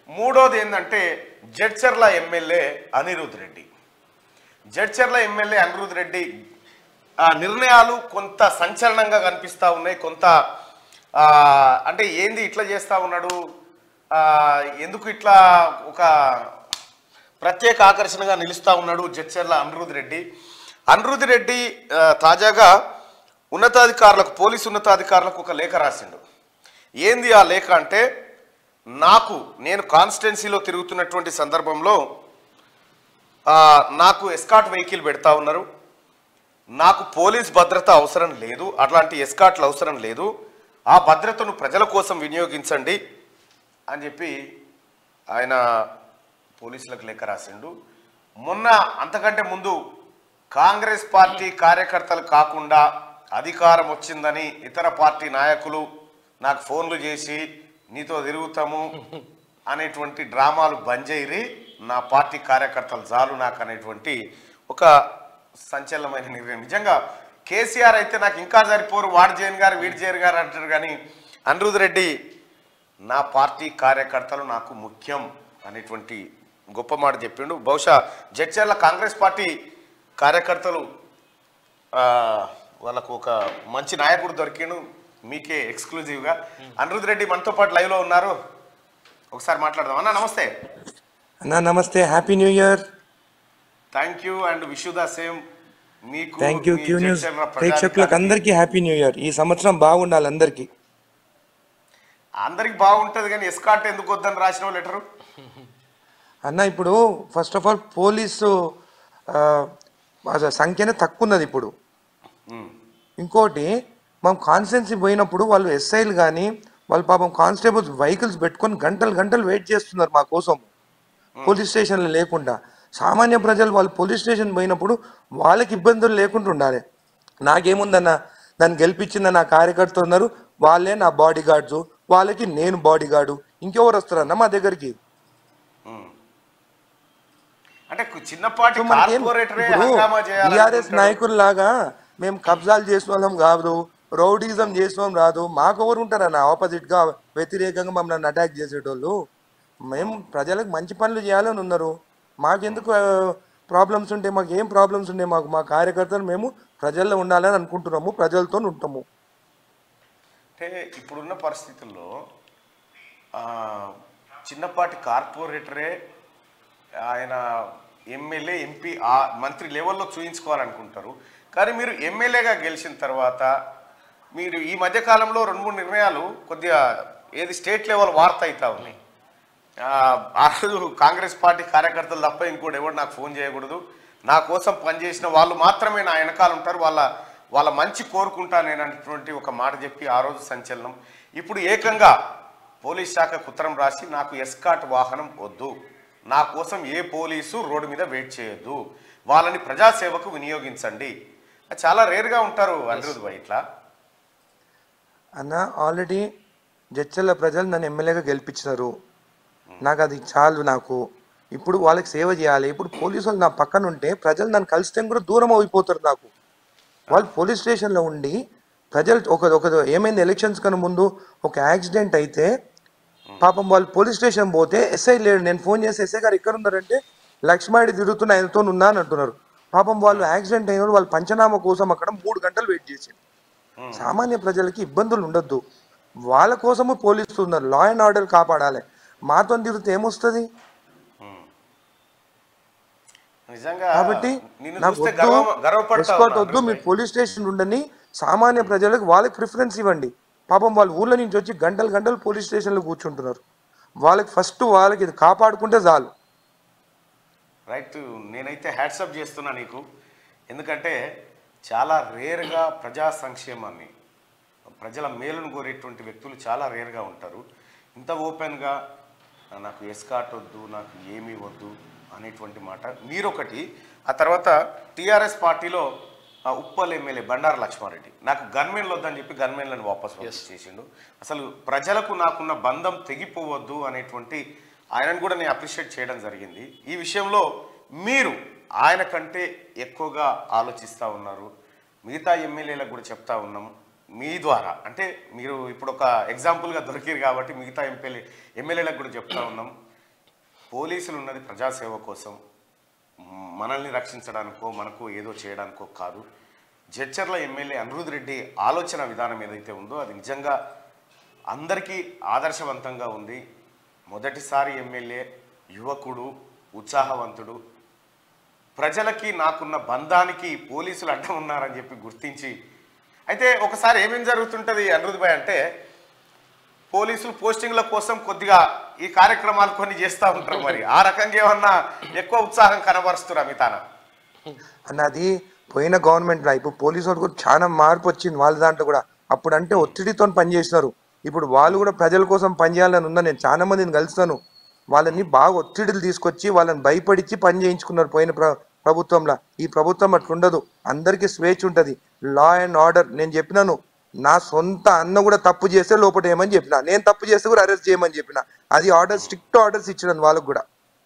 మూడోది ఏంటంటే Jadcherla MLA Anirudh Reddy. Jadcherla MLA Anirudh Reddy నిర్ణయాలు కొంత సంచలనంగా కనిపిస్తూ ఉన్నాయి. కొంత అంటే ఏంది ఇట్లా చేస్తూ ఉన్నాడు, ఎందుకు ఇట్లా ఒక ప్రత్యేక ఆకర్షణగా నిలుస్తూ ఉన్నాడు జడ్చర్ల అనిరుద్ రెడ్డి. అనిరుద్ రెడ్డి తాజాగా ఉన్నతాధికారులకు, పోలీసు ఉన్నతాధికారులకు ఒక లేఖ రాసిండు. ఏంది ఆ లేఖ అంటే, నేను కాన్స్టిట్యున్సీలో తిరుగుతున్నటువంటి సందర్భంలో నాకు ఎస్కాట్ వెహికల్ పెడతా ఉన్నారు, నాకు పోలీస్ భద్రత అవసరం లేదు, అట్లాంటి ఎస్కాట్లు అవసరం లేదు, ఆ భద్రతను ప్రజల కోసం వినియోగించండి అని చెప్పి ఆయన పోలీసులకు లేఖ రాసిండు. మొన్న అంతకంటే ముందు కాంగ్రెస్ పార్టీ కార్యకర్తలు కాకుండా అధికారం వచ్చిందని ఇతర పార్టీ నాయకులు నాకు ఫోన్లు చేసి నీతో తిరుగుతాము అనేటువంటి డ్రామాలు బంద్ చేయరి, నా పార్టీ కార్యకర్తలు చాలు నాకు అనేటువంటి ఒక సంచలనమైన నిర్ణయం. నిజంగా కేసీఆర్ అయితే నాకు ఇంకా సరిపోరు, వాడు జైన్ గారు వీడి జైన్ గారు అంటారు, కానీ అనిరుద్ రెడ్డి నా పార్టీ కార్యకర్తలు నాకు ముఖ్యం అనేటువంటి గొప్ప మాట చెప్పిండు. బహుశా జడ్చర్ల కాంగ్రెస్ పార్టీ కార్యకర్తలు వాళ్ళకు ఒక మంచి నాయకుడు దొరికిండు, మీకే ఎక్స్క్లూజివ్గా. అనిరుద్ రెడ్డి మనతో పాటు లైవ్లో ఉన్నారు, ఒకసారి మాట్లాడదాం. అన్న నమస్తే. అన్నా నమస్తే, happy new year. Thank you and wish you the same. మీకు థ్యాంక్ యూ. క్యూ న్యూస్ ప్రేక్షకులకు అందరికీ హ్యాపీ న్యూ ఇయర్. ఈ సంవత్సరం బాగుండాలి అందరికీ బాగుంటుంది, కానీ ఎస్కాట్ ఎందుకు వద్దని రాసిన లెటరు అన్న. ఇప్పుడు ఫస్ట్ ఆఫ్ ఆల్ పోలీసు సంఖ్యనే తక్కువ ఉన్నది ఇప్పుడు. ఇంకోటి, మనం కాన్స్టిట్యున్సీ పోయినప్పుడు వాళ్ళు ఎస్ఐలు కానీ వాళ్ళు పాపం కానిస్టేబుల్స్ వెహికల్స్ పెట్టుకొని గంటలు గంటలు వెయిట్ చేస్తున్నారు మా కోసం, పోలీస్ స్టేషన్లో లేకుండా. సామాన్య ప్రజలు వాళ్ళు పోలీస్ స్టేషన్ పోయినప్పుడు వాళ్ళకి ఇబ్బందులు లేకుండా ఉండాలి. నాకేముందన్న, నన్ను గెలిపించిన నా కార్యకర్తలు ఉన్నారు, వాళ్ళే నా బాడీ గార్డ్స్, వాళ్ళకి నేను బాడీ గార్డు, ఇంకెవరు వస్తారన్న మా దగ్గరికి? టీఆర్ఎస్ నాయకుల్లాగా మేము కబ్జాలు చేసిన వాళ్ళం కాదు, రౌడీజం చేసిన రాదు. మాకెవరు ఉంటారన్న ఆపోజిట్గా వ్యతిరేకంగా మమ్మల్ని అటాక్ చేసేటోళ్ళు? మేము ప్రజలకు మంచి పనులు చేయాలని ఉన్నారు. మాకెందుకు ప్రాబ్లమ్స్ ఉంటే, మాకు ఏం ప్రాబ్లమ్స్ ఉంటే మాకు మా కార్యకర్తలు మేము ప్రజల్లో ఉండాలని అనుకుంటున్నాము, ప్రజలతో ఉంటాము. అంటే ఇప్పుడున్న పరిస్థితుల్లో చిన్నపాటి కార్పొరేటరే ఆయన ఎమ్మెల్యే, ఎంపీ, మంత్రి లెవెల్లో చూయించుకోవాలనుకుంటారు. కానీ మీరు ఎమ్మెల్యేగా గెలిచిన తర్వాత మీరు ఈ మధ్యకాలంలో 2-3 నిర్ణయాలు కొద్దిగా స్టేట్ లెవెల్ వార్త అవుతా ఉన్నాయి. ఆ రోజు కాంగ్రెస్ పార్టీ కార్యకర్తలు తప్ప ఇంకోటి ఎవరు నాకు ఫోన్ చేయకూడదు, నా కోసం పనిచేసిన వాళ్ళు మాత్రమే నా వెనకాల ఉంటారు, వాళ్ళ మంచి కోరుకుంటానేనటువంటి ఒక మాట చెప్పి ఆ రోజు సంచలనం. ఇప్పుడు ఏకంగా పోలీస్ శాఖకు ఉత్తరం రాసి నాకు ఎస్కాట్ వాహనం వద్దు, నా కోసం ఏ పోలీసు రోడ్డు మీద వెయిట్ చేయొద్దు, వాళ్ళని ప్రజాసేవకు వినియోగించండి. చాలా రేర్గా ఉంటారు అనిరుద్ భాయ్ ఇట్లా. అన్న, ఆల్రెడీ జడ్చర్ల ప్రజలు నన్ను ఎమ్మెల్యేగా గెలిపించినారు, నాకు అది చాలు. నాకు ఇప్పుడు వాళ్ళకి సేవ చేయాలి. ఇప్పుడు పోలీసు వాళ్ళు నా పక్కన ఉంటే ప్రజలు నన్ను కలిస్తే కూడా దూరం అయిపోతారు నాకు. వాళ్ళు పోలీస్ స్టేషన్లో ఉండి ప్రజలు ఒక ఏమైంది, ఎలక్షన్స్ కన్నా ముందు ఒక యాక్సిడెంట్ అయితే పాపం వాళ్ళు పోలీస్ స్టేషన్ పోతే ఎస్ఐ లేడు. నేను ఫోన్ చేసి ఎస్ఐ గారు ఎక్కడ ఉన్నారంటే లక్ష్మాడి తిరుగుతున్న ఆయనతో ఉన్నా అని అంటున్నారు. పాపం వాళ్ళు యాక్సిడెంట్ అయిన వాళ్ళు పంచనామా కోసం అక్కడ 3 గంటలు వెయిట్ చేసి. సామాన్య ప్రజలకి ఇబ్బందులు ఉండొద్దు, వాళ్ళ కోసము పోలీసులు ఉన్నారు, లా అండ్ ఆర్డర్ కాపాడాలి. మాతో తిరిగితే ఏమొస్తుంది? కాబట్టి నాకు వద్దు, మీరు పోలీస్ స్టేషన్ ఉండని సామాన్య ప్రజలకు వాళ్ళకి ప్రిఫరెన్స్ ఇవ్వండి. పాపం వాళ్ళ ఊళ్ళో నుంచి వచ్చి గంటలు గంటలు పోలీస్ స్టేషన్లో కూర్చుంటున్నారు. వాళ్ళకి ఫస్ట్ వాళ్ళకి ఇది కాపాడుకుంటే చాలు. రైట్. నేనైతే హ్యాట్సప్ చేస్తున్నా నీకు, ఎందుకంటే చాలా రేర్గా ప్రజా సంక్షేమాన్ని, ప్రజల మేలును కోరేటువంటి వ్యక్తులు చాలా రేర్గా ఉంటారు. ఇంత ఓపెన్గా నాకు ఎస్కాట్ వద్దు, నాకు ఏమీ వద్దు అనేటువంటి మాట మీరొకటి. ఆ తర్వాత టీఆర్ఎస్ పార్టీలో ఉప్పల్ ఎమ్మెల్యే బండారు లక్ష్మారెడ్డి నాకు గన్మెన్లు వద్దని చెప్పి గన్మెన్లను వాపస్ చేసిండు. అసలు ప్రజలకు నాకున్న బంధం తెగిపోవద్దు అనేటువంటి ఆయనను కూడా నేను అప్రిషియేట్ చేయడం జరిగింది. ఈ విషయంలో మీరు ఆయన కంటే ఎక్కువగా ఆలోచిస్తూ ఉన్నారు. మిగతా ఎమ్మెల్యేలకు కూడా చెప్తా ఉన్నాం మీ ద్వారా, అంటే మీరు ఇప్పుడు ఒక ఎగ్జాంపుల్గా దొరికారు కాబట్టి మిగతా ఎమ్మెల్యేలకు కూడా చెప్తా ఉన్నాం. పోలీసులు ఉన్నది ప్రజాసేవ కోసం, మనల్ని రక్షించడానికో మనకు ఏదో చేయడానికో కాదు. జడ్చర్ల ఎమ్మెల్యే అనిరుద్ రెడ్డి ఆలోచన విధానం ఏదైతే ఉందో అది నిజంగా అందరికీ ఆదర్శవంతంగా ఉంది. మొదటిసారి ఎమ్మెల్యే, యువకుడు, ఉత్సాహవంతుడు, ప్రజలకి నాకున్న బంధానికి పోలీసులు అడ్డం ఉన్నారని చెప్పి గుర్తించి. అయితే ఒకసారి ఏమేం జరుగుతుంటుంది అనిరుద్ భాయ్ అంటే, పోలీసులు పోస్టింగ్ల కోసం కొద్దిగా ఈ కార్యక్రమాలు కొన్ని చేస్తూ ఉంటారు. మరి ఆ రకంగా ఏమన్నా ఎక్కువ ఉత్సాహం కనబరుస్తురా మితాన? అన్నది పోయిన గవర్నమెంట్లో ఇప్పుడు పోలీసు వాళ్ళు కూడా చాలా మార్పు వచ్చింది వాళ్ళ దాంట్లో కూడా. అప్పుడు అంటే ఒత్తిడితో పనిచేసినారు, ఇప్పుడు వాళ్ళు కూడా ప్రజల కోసం పనిచేయాలని ఉన్నా. నేను చాలా మందిని కలుస్తాను, వాళ్ళని బాగా ఒత్తిడిలు తీసుకొచ్చి వాళ్ళని భయపడిచ్చి పని చేయించుకున్నారు పోయిన ప్రభుత్వంలో. ఈ ప్రభుత్వం అట్లుండదు, అందరికీ స్వేచ్ఛ ఉంటుంది, లా అండ్ ఆర్డర్. నేను చెప్పినాను, నా సొంత అన్న కూడా తప్పు చేస్తే లోపల ఏమని చెప్పిన, నేను తప్పు చేస్తే కూడా అరెస్ట్ చేయమని చెప్పిన. అది ఆర్డర్, స్ట్రిక్ట్ ఆర్డర్స్ ఇచ్చినాను వాళ్ళకు కూడా.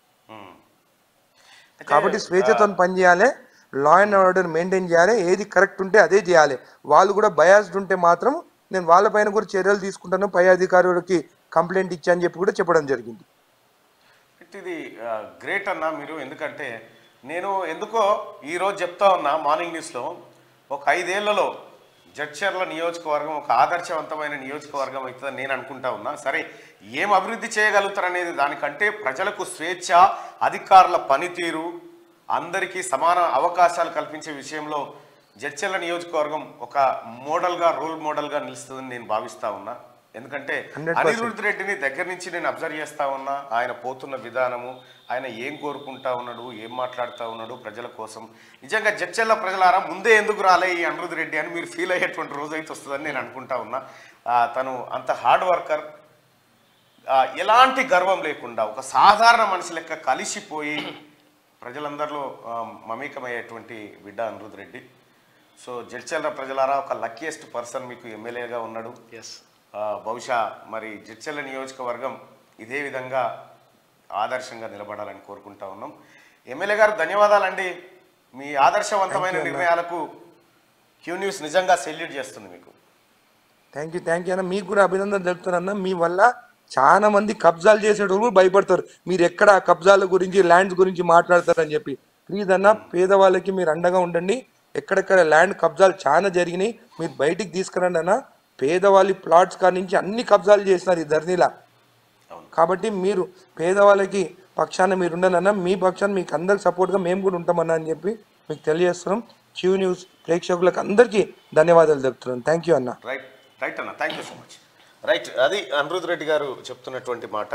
కాబట్టి స్వేచ్ఛతో పని చేయాలి, లా అండ్ ఆర్డర్ మెయింటైన్ చేయాలి, ఏది కరెక్ట్ ఉంటే అదే చేయాలి. వాళ్ళు కూడా బయాస్డ్ ఉంటే మాత్రం నేను వాళ్ళపైన కూడా చర్యలు తీసుకుంటాను, పై అధికారులకి కంప్లైంట్ ఇచ్చా అని చెప్పి కూడా చెప్పడం జరిగింది. ఇది గ్రేట్ అన్న మీరు. ఎందుకంటే నేను ఎందుకో ఈరోజు చెప్తా ఉన్నా మార్నింగ్ న్యూస్లో, ఒక 5 ఏళ్లలో జడ్చర్ల నియోజకవర్గం ఒక ఆదర్శవంతమైన నియోజకవర్గం అవుతుందని నేను అనుకుంటా ఉన్నా. సరే, ఏం అభివృద్ధి చేయగలుగుతారు అనేది దానికంటే ప్రజలకు స్వేచ్ఛ, అధికారుల పనితీరు, అందరికీ సమాన అవకాశాలు కల్పించే విషయంలో జడ్చర్ల నియోజకవర్గం ఒక మోడల్గా, రోల్ మోడల్గా నిలుస్తుందని నేను భావిస్తా ఉన్నా. ఎందుకంటే అనిరుద్ రెడ్డిని దగ్గర నుంచి నేను అబ్జర్వ్ చేస్తా ఉన్నా. ఆయన పోతున్న విధానము, ఆయన ఏం కోరుకుంటా ఉన్నాడు, ఏం మాట్లాడుతూ ఉన్నాడు ప్రజల కోసం. నిజంగా జడ్చర్ల ప్రజలారా ముందే ఎందుకు రాలే ఈ అనిరుద్ రెడ్డి అని మీరు ఫీల్ అయ్యేటువంటి రోజు అయితే వస్తుందని నేను అనుకుంటా ఉన్నా. తను అంత హార్డ్ వర్కర్, ఎలాంటి గర్వం లేకుండా ఒక సాధారణ మనిషి లెక్క కలిసిపోయి ప్రజలందరిలో మమేకమయ్యేటువంటి బిడ్డ అనిరుద్ రెడ్డి. సో జడ్చర్ల ప్రజలారా, ఒక లక్కీయెస్ట్ పర్సన్ మీకు ఎమ్మెల్యేగా ఉన్నాడు. బహుశా మరి జడ్చర్ల నియోజకవర్గం ఇదే విధంగా ఆదర్శంగా నిలబడాలని కోరుకుంటా ఉన్నాం. ఎమ్మెల్యే గారు ధన్యవాదాలండి. మీ ఆదర్శవంతమైన నిర్ణయాలకు క్యూ న్యూస్ నిజంగా సెల్యూట్ చేస్తుంది మీకు. థ్యాంక్ యూ అన్న, మీకు కూడా అభినందన తెలుపుతానన్న. మీ వల్ల చాలా మంది కబ్జాలు చేసేటప్పుడు భయపడతారు, మీరు ఎక్కడ కబ్జాల గురించి, ల్యాండ్స్ గురించి మాట్లాడతారని చెప్పి. ప్లీజ్ అన్న, పేదవాళ్ళకి మీరు అండగా ఉండండి. ఎక్కడెక్కడ ల్యాండ్ కబ్జాలు చాలా జరిగినాయి, మీరు బయటికి తీసుకురండి అన్న. పేదవాళ్ళ ప్లాట్స్ కాడి నుంచి అన్ని కబ్జాలు చేసినారు ఈ ధరణిలా. కాబట్టి మీరు పేదవాళ్ళకి పక్షాన మీరు ఉండాలన్నా, మీ పక్షాన్ని మీకు అందరికి సపోర్ట్గా మేము కూడా ఉంటామన్నా అని చెప్పి మీకు తెలియజేస్తున్నాం. క్యూ న్యూస్ ప్రేక్షకులకు అందరికీ ధన్యవాదాలు తెలుపుతున్నాను. థ్యాంక్ యూ అన్న. రైట్ అన్న, thank you so much. Right, అది అనిరుద్ రెడ్డి గారు చెప్తున్నటువంటి మాట.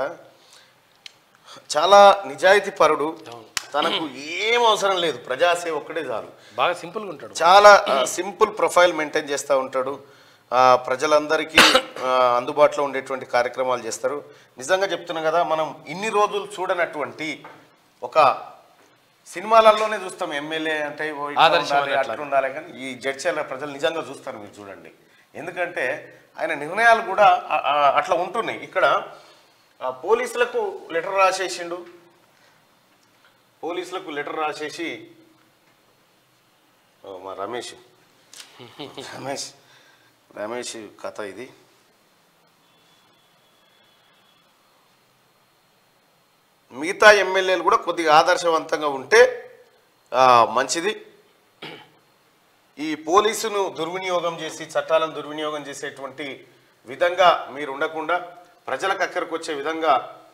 చాలా నిజాయితీ పరుడు, తనకు ఏం అవసరం లేదు, ప్రజాసేవ ఒక్కటే చాలు. బాగా సింపుల్గా ఉంటాడు, చాలా సింపుల్ ప్రొఫైల్ మెయింటైన్ చేస్తూ ఉంటాడు. ప్రజలందరికీ అందుబాటులో ఉండేటువంటి కార్యక్రమాలు చేస్తారు. నిజంగా చెప్తున్నాం కదా, మనం ఇన్ని రోజులు చూడనటువంటి ఒక సినిమాలలోనే చూస్తాం ఎమ్మెల్యే అంటే అట్లా ఉండాలి, కానీ ఈ జడ్చర్ల ప్రజలు నిజంగా చూస్తారు. మీరు చూడండి, ఎందుకంటే ఆయన నిర్ణయాలు కూడా అట్లా ఉంటున్నాయి. ఇక్కడ పోలీసులకు లెటర్ రాసేసి మా రమేష్ కథ ఇది. మిగతా ఎమ్మెల్యేలు కూడా కొద్దిగా ఆదర్శవంతంగా ఉంటే మంచిది. ఈ పోలీసును దుర్వినియోగం చేసి, చట్టాలను దుర్వినియోగం చేసేటువంటి విధంగా మీరు ఉండకుండా ప్రజలకు అక్కడికి వచ్చే విధంగా.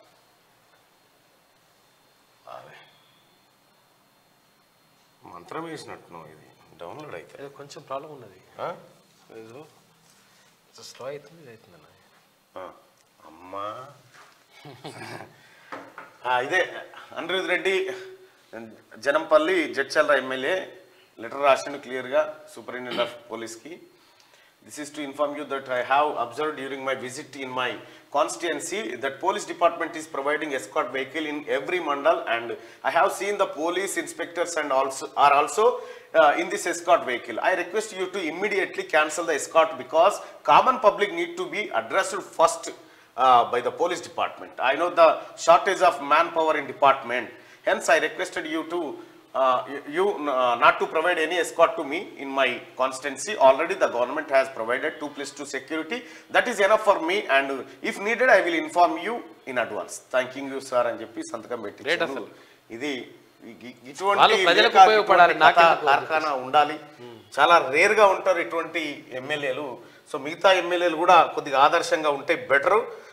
మంత్రం వేసినట్టు ఇది డౌన్లోడ్ అయితే కొంచెం ప్రాబ్లం ఉన్నది, ఏదో స్లో అవుతుంది అమ్మా. ఇదే అనిరుద్ రెడ్డి జనంపల్లి జడ్చర్ల ఎమ్మెల్యే లెటర్ రాసిండు క్లియర్గా సూపరింటెండెంట్ ఆఫ్ పోలీస్కి. This is to inform you that I have observed during my visit in my constituency that police department is providing escort vehicle in every mandal, and I have seen the police inspectors and are also in this escort vehicle. I request you to immediately cancel the escort because common public need to be addressed first by the police department. I know the shortage of manpower in department. Hence, I requested you to you not to provide any escort to me in my constituency. Already the government has provided 2+2 security. That is enough for me, and if needed I will inform you in advance. Thanking you sir అని చెప్పి సంతకం పెట్టించారు. ఇది ఇటువంటి ప్రజలకు ఉపయోగపడాలి, కార్ఖానా ఉండాలి. చాలా రేర్ గా ఉంటారు ఇటువంటి ఎమ్మెల్యేలు. సో మిగతా ఎమ్మెల్యేలు కూడా కొద్దిగా ఆదర్శంగా ఉంటే బెటరు.